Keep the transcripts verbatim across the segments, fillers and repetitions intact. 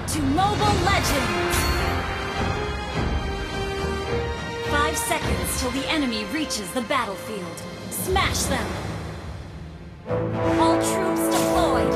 to Mobile Legends! Five seconds till the enemy reaches the battlefield. Smash them! All troops deployed!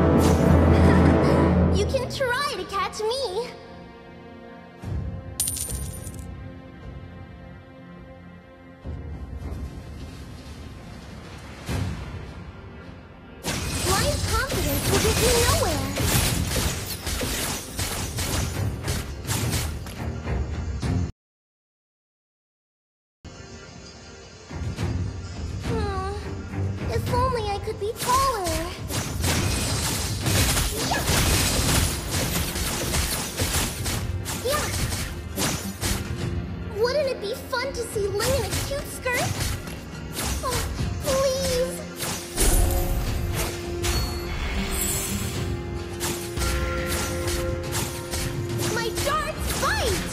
You can try to catch me! Blind confidence will get you nowhere! Hmm, if only I could be taller! Yeah! Wouldn't it be fun to see Ling in a cute skirt? Oh, please! My darts bite!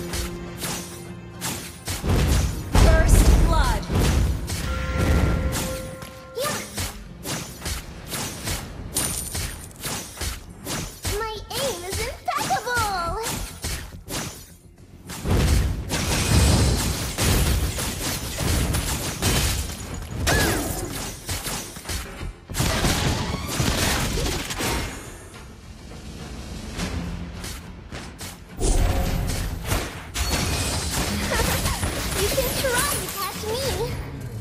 First blood! Yeah! My aim is impeccable! You can try to catch me!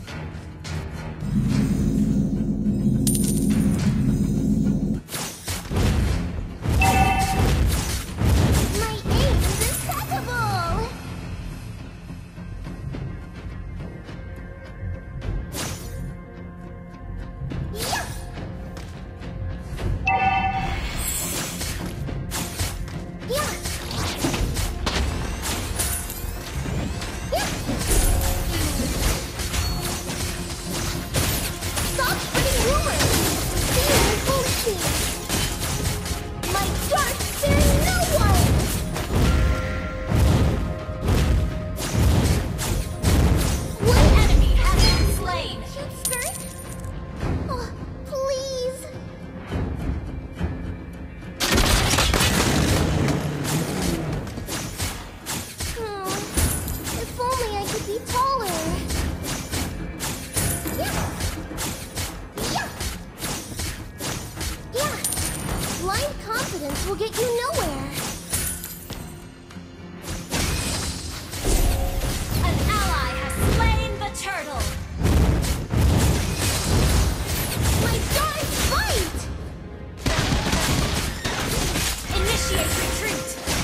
My aim is impeccable! Yeah! Yeah! Stop spreading rumors! Fear is bullshit! My darts fear no one! One enemy has been slain! Cute skirt? Oh, please! Hmm, if only I could be taller! Yeah! Yeah! Yeah! Blind confidence will get you nowhere! An ally has slain the turtle! My darts bite! Initiate retreat!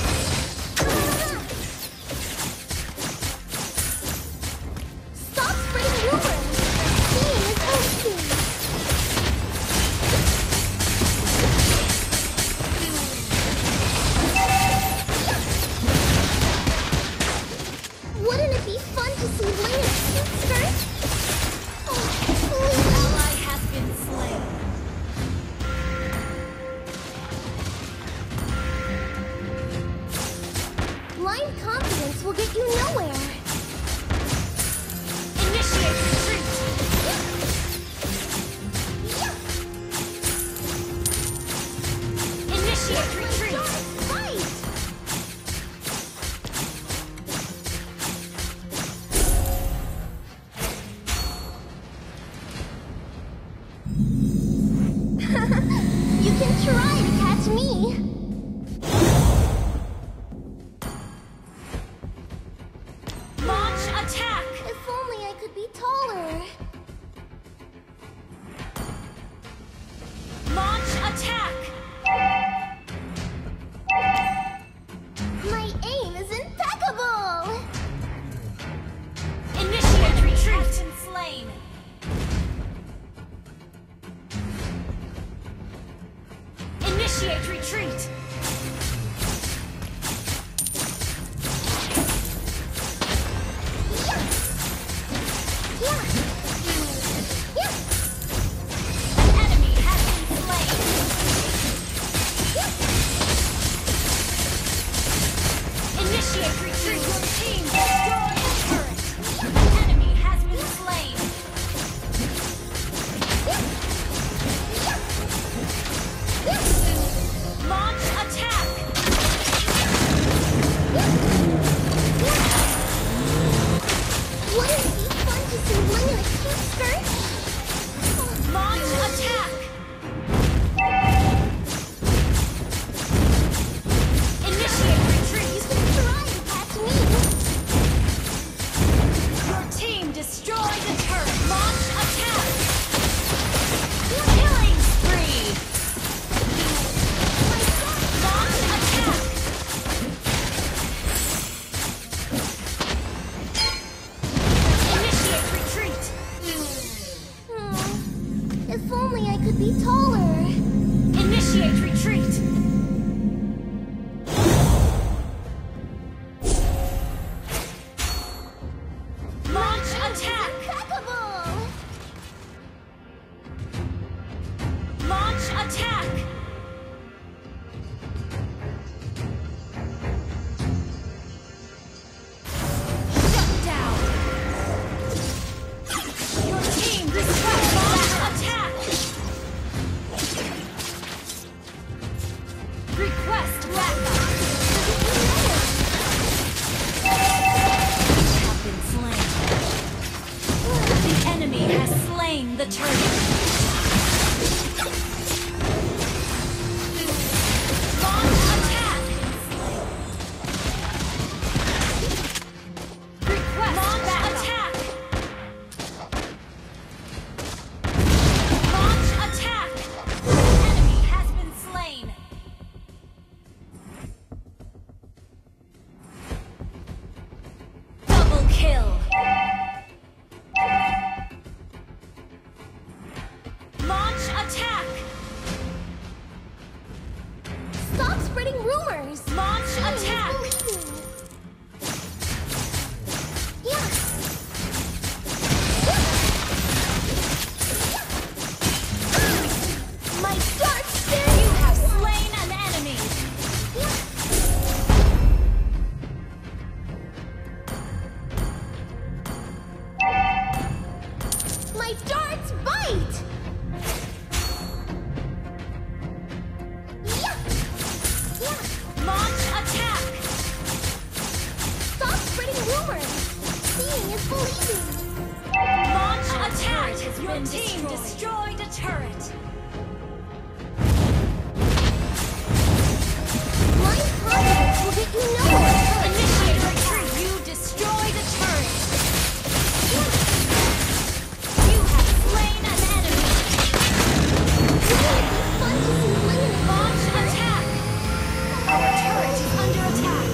Stop spreading rumors! Seeing is hosting! Wouldn't it be fun to see Ling in a cute skirt? Oh, please! Ally has been slain. Blind confidence will get you nowhere! Initiate retreat! Yeah! Initiate My retreat! darts bite! You can try to catch me! Launch attack! If only I could be taller! Launch attack! My aim is impeccable! Initiate retreat! Has been slain. Initiate retreat! Yeah! Yeah! Yeah! An enemy has been slain. Yeah! Initiate retreat! Your team destroyed the turret! An enemy has been slain. Yeah! Launch attack! slain the turtle. Launch attack. Request launch attack. Launch attack. Enemy has been slain. Double kill. Launch attack! Stop spreading rumors! Launch attack! Yeah. My dark spirit! You have slain an enemy! My darts bite! Yeah. Yeah. Launch attack! Stop spreading rumors! Seeing is believing! Launch attack! Your team destroyed a turret! Blind confidence will get you nowhere! Initiate retreat! You destroyed a turret! You have slain an enemy! Wouldn't it be fun to see Lane and Launch attack! Our turret is under attack!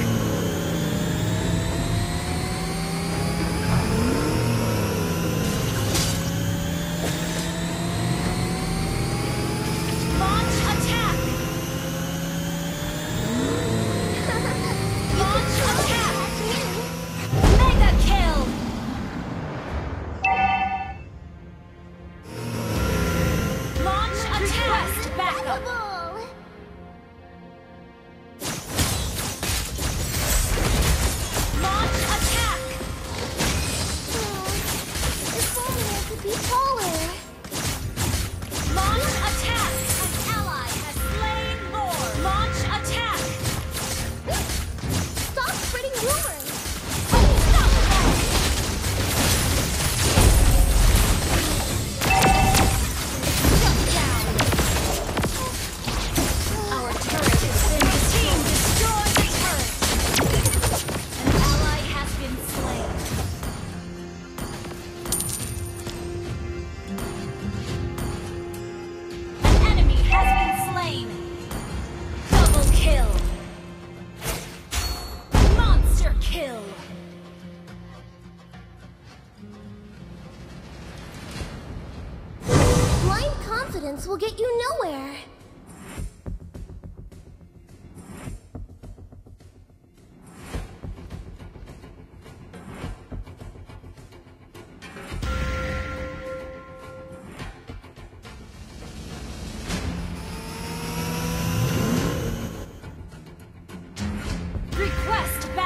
Launch attack! Launch attack! Mega kill! Launch attack! Backup! Unstoppable! Launch attack! Oh, if only I could be taller! Launch attack! An ally has slain Lord! Launch attack! Stop spreading rumors! Unstoppable! Shut down! Our turret has been the team destroyed the turret! An ally has been slain. An enemy has been slain. Double kill. Monster kill. Blind confidence will get you nowhere! Request